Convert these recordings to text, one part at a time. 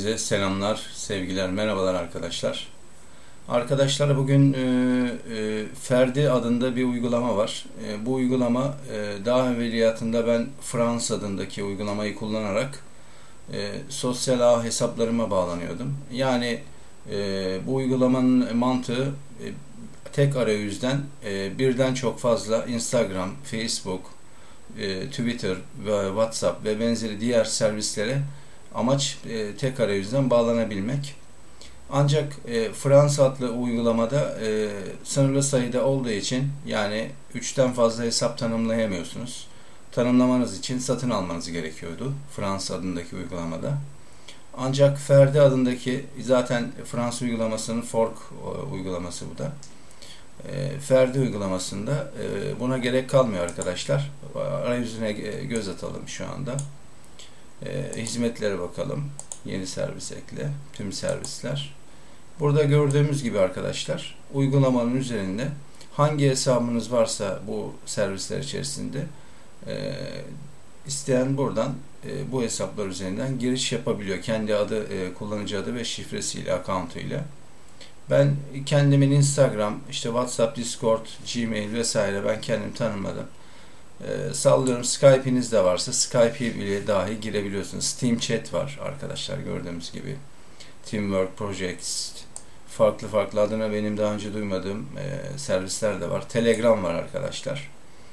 Size selamlar, sevgiler, merhabalar arkadaşlar. Arkadaşlar bugün Ferdi adında bir uygulama var. Bu uygulama daha evveliyatında ben Frans adındaki uygulamayı kullanarak sosyal ağ hesaplarıma bağlanıyordum. Yani bu uygulamanın mantığı tek arayüzden birden çok fazla Instagram, Facebook, Twitter ve WhatsApp ve benzeri diğer servislere amaç tek arayüzden bağlanabilmek. Ancak Fransa adlı uygulamada sınırlı sayıda olduğu için yani 3'ten fazla hesap tanımlayamıyorsunuz. Tanımlamanız için satın almanız gerekiyordu Fransa adındaki uygulamada. Ancak Ferdi adındaki zaten Fransa uygulamasının fork uygulaması bu da. Ferdi uygulamasında buna gerek kalmıyor arkadaşlar. Arayüzüne göz atalım şu anda. Hizmetlere bakalım. Yeni servis ekle. Tüm servisler. Burada gördüğümüz gibi arkadaşlar uygulamanın üzerinde hangi hesabınız varsa bu servisler içerisinde isteyen buradan bu hesaplar üzerinden giriş yapabiliyor. Kendi adı, kullanıcı adı ve şifresiyle, account'uyla. Ben kendimin Instagram, işte WhatsApp, Discord, Gmail vesaire ben kendim tanımladım. Sallıyorum Skype'iniz de varsa Skype'e bile dahi girebiliyorsunuz. Steam Chat var arkadaşlar gördüğümüz gibi. Teamwork Projects, farklı adına benim daha önce duymadığım servisler de var. Telegram var arkadaşlar.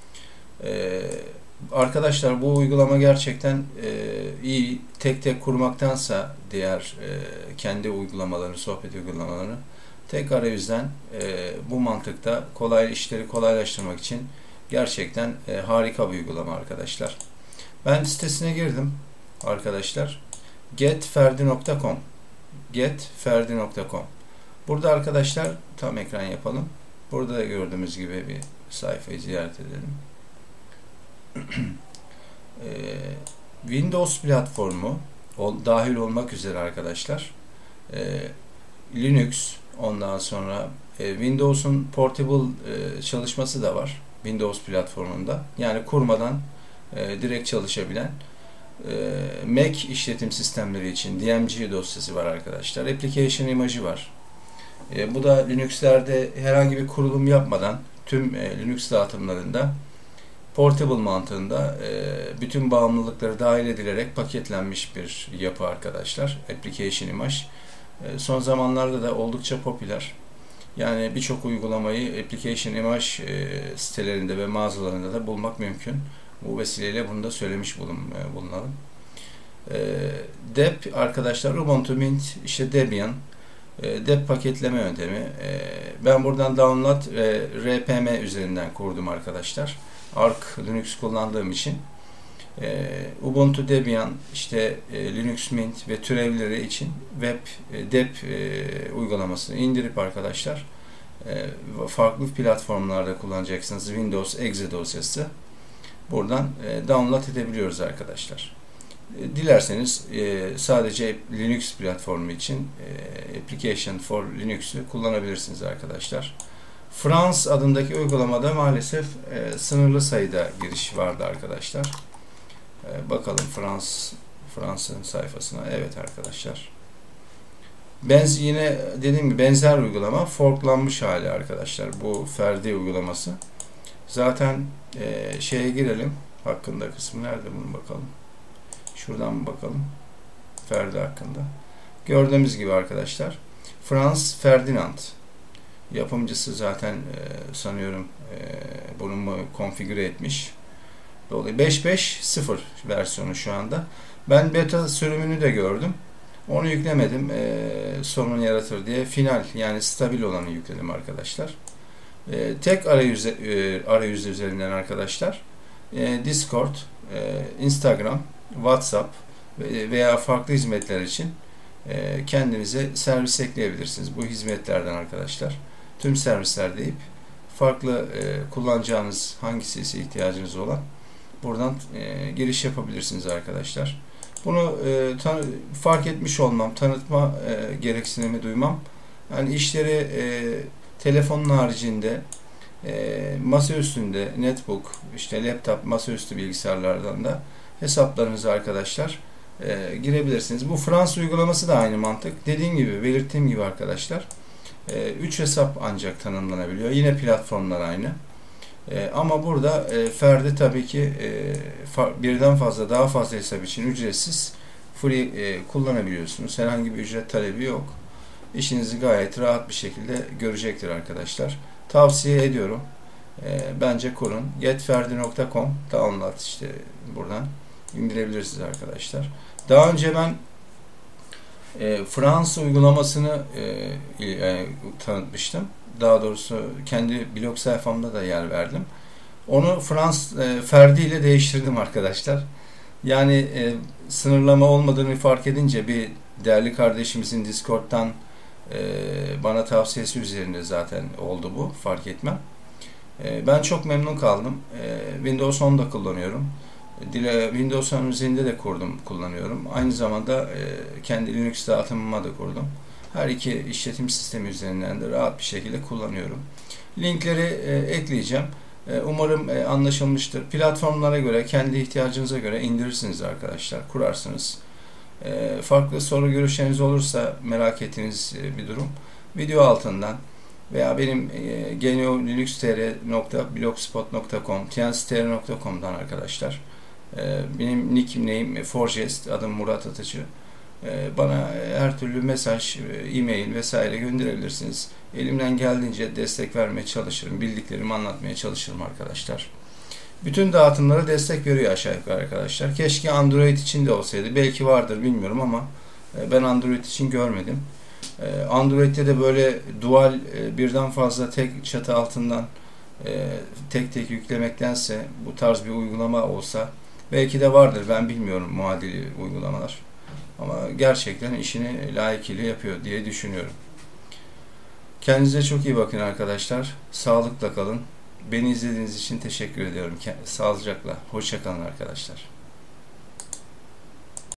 Arkadaşlar bu uygulama gerçekten iyi. Tek tek kurmaktansa diğer kendi uygulamalarını, sohbet uygulamalarını tek arayüzden bu mantıkta işleri kolaylaştırmak için gerçekten harika bir uygulama arkadaşlar. Ben sitesine girdim arkadaşlar. getferdi.com getferdi.com. Burada arkadaşlar tam ekran yapalım. Burada da gördüğümüz gibi bir sayfayı ziyaret edelim. Windows platformu dahil olmak üzere arkadaşlar. Linux, ondan sonra Windows'un portable çalışması da var. Windows platformunda. Yani kurmadan direkt çalışabilen Mac işletim sistemleri için DMG dosyası var arkadaşlar. Application imajı var. Bu da Linux'lerde herhangi bir kurulum yapmadan tüm Linux dağıtımlarında portable mantığında bütün bağımlılıkları dahil edilerek paketlenmiş bir yapı arkadaşlar. Application imaj. Son zamanlarda da oldukça popüler. Yani birçok uygulamayı Application image sitelerinde ve mağazalarında da bulmak mümkün. Bu vesileyle bunu da söylemiş bulunalım. Deb arkadaşlar Ubuntu Mint, işte Debian, Deb paketleme yöntemi. Ben buradan download ve RPM üzerinden kurdum arkadaşlar. Arch Linux kullandığım için. Ubuntu Debian, işte Linux Mint ve türevleri için Deb uygulamasını indirip arkadaşlar farklı platformlarda kullanacaksınız. Windows Exe dosyası buradan download edebiliyoruz arkadaşlar. Dilerseniz sadece Linux platformu için Application for Linux'u kullanabilirsiniz arkadaşlar. Frans adındaki uygulamada maalesef sınırlı sayıda giriş vardı arkadaşlar. Bakalım Fransa'nın sayfasına. Evet arkadaşlar. Yine dediğim gibi benzer uygulama forklanmış hali arkadaşlar. Bu Ferdi uygulaması. Zaten şeye girelim. Hakkında kısmı nerede bunu bakalım. Şuradan mı bakalım. Ferdi hakkında. Gördüğümüz gibi arkadaşlar. Frans Ferdinand. Yapımcısı zaten sanıyorum bunu konfigüre etmiş. Dolayı 5.5.0 versiyonu şu anda. Ben beta sürümünü de gördüm. Onu yüklemedim. Sorun yaratır diye. Final yani stabil olanı yükledim arkadaşlar. Tek arayüz üzerinden arkadaşlar. Discord, Instagram, WhatsApp veya farklı hizmetler için kendinize servis ekleyebilirsiniz. Bu hizmetlerden arkadaşlar. Tüm servisler deyip farklı kullanacağınız hangisi ise ihtiyacınız olan buradan giriş yapabilirsiniz arkadaşlar. Bunu fark etmiş olmam, tanıtma gereksinimi duymam. Yani işleri telefonun haricinde masa üstünde netbook, işte laptop, masaüstü bilgisayarlardan da hesaplarınızı arkadaşlar girebilirsiniz. Bu Fransız uygulaması da aynı mantık. Dediğim gibi, belirttiğim gibi arkadaşlar, 3 hesap ancak tanımlanabiliyor. Yine platformlar aynı. Ama burada Ferdi tabii ki birden fazla, daha fazla hesap için ücretsiz, free kullanabiliyorsunuz. Herhangi bir ücret talebi yok. İşinizi gayet rahat bir şekilde görecektir arkadaşlar. Tavsiye ediyorum. Bence kurun. Getferdi.com download, işte buradan indirebilirsiniz arkadaşlar. Daha önce ben Fransız uygulamasını tanıtmıştım. Daha doğrusu kendi blog sayfamda da yer verdim. Onu Ferdi ile değiştirdim arkadaşlar. Yani sınırlama olmadığını fark edince, bir değerli kardeşimizin Discord'dan bana tavsiyesi üzerinde zaten oldu bu, fark etmem. Ben çok memnun kaldım. Windows 10'da kullanıyorum. Windows 10 üzerinde de kullanıyorum. Aynı zamanda kendi Linux dağıtımıma da kurdum. Her iki işletim sistemi üzerinden de rahat bir şekilde kullanıyorum. Linkleri ekleyeceğim. Umarım anlaşılmıştır. Platformlara göre, kendi ihtiyacınıza göre indirirsiniz arkadaşlar, kurarsınız. Farklı soru görüşleriniz olursa, merak ettiğiniz bir durum, video altından veya benim gnolinux.blogspot.com, tnstr.com'dan arkadaşlar. Benim nickname Forgest, adım Murat Atıcı. Bana her türlü mesaj, e-mail vesaire gönderebilirsiniz. Elimden geldiğince destek vermeye çalışırım. Bildiklerimi anlatmaya çalışırım arkadaşlar. Bütün dağıtımlara destek veriyor aşağı yukarı arkadaşlar. Keşke Android için de olsaydı. Belki vardır, bilmiyorum, ama ben Android için görmedim. Android'de de böyle dual, birden fazla tek çatı altından tek tek yüklemektense bu tarz bir uygulama olsa, belki de vardır, ben bilmiyorum, muadili uygulamalar. Ama gerçekten işini layıkıyla yapıyor diye düşünüyorum. Kendinize çok iyi bakın arkadaşlar. Sağlıkla kalın. Beni izlediğiniz için teşekkür ediyorum. Sağlıcakla. Hoşça kalın arkadaşlar.